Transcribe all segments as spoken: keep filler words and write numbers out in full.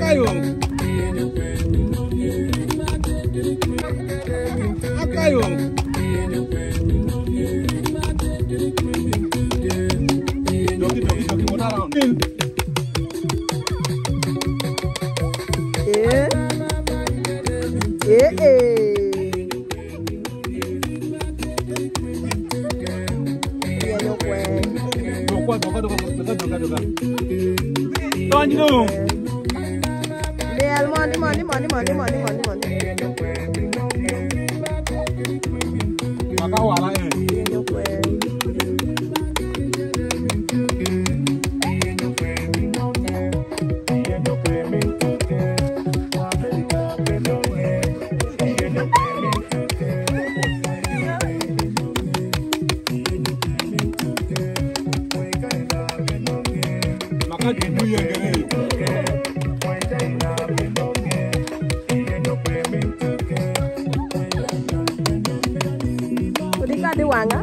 Akayo. Akayo. Doki doki doki what around? Eh. Eh eh. Doka doka doka doka doka. Tonjo. Del money money money money money money money. Maka wala eh. Maka dibu yang gini. Di wanga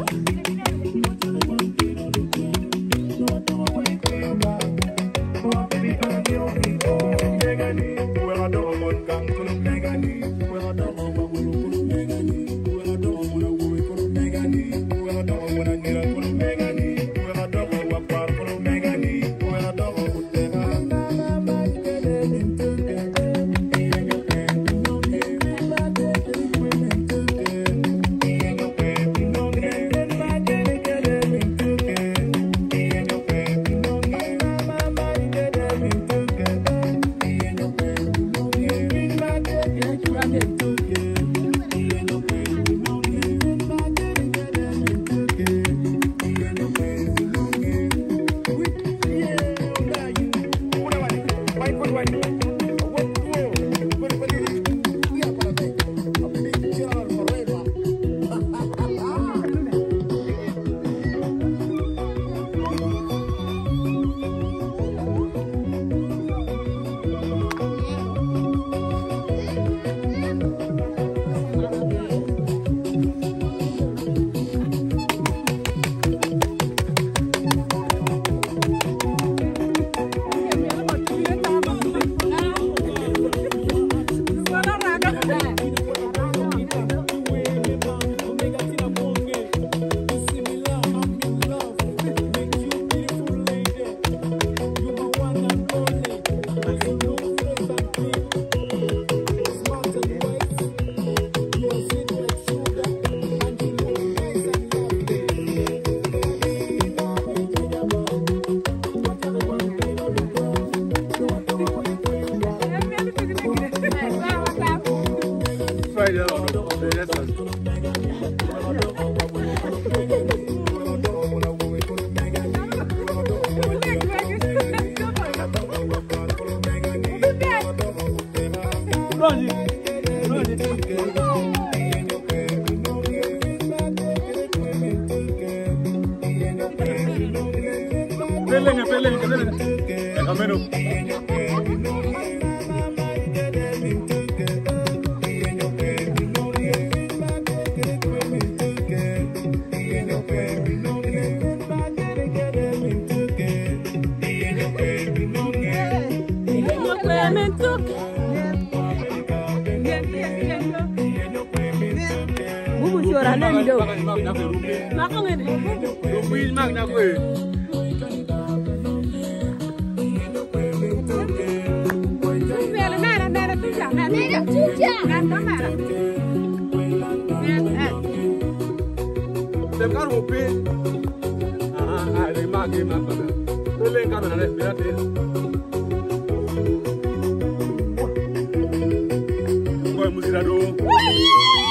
Pelenya, pelenya, pelenya. Kamera. Mintuke. Bubu chora nendo. Makangene. Rumbi mag na ko eh. Mera mera mera tuja. Mera tuja. Kanta mera. Sekar hope. Ah ah, le mag mag mag. Pele kan na le berate. Musirado.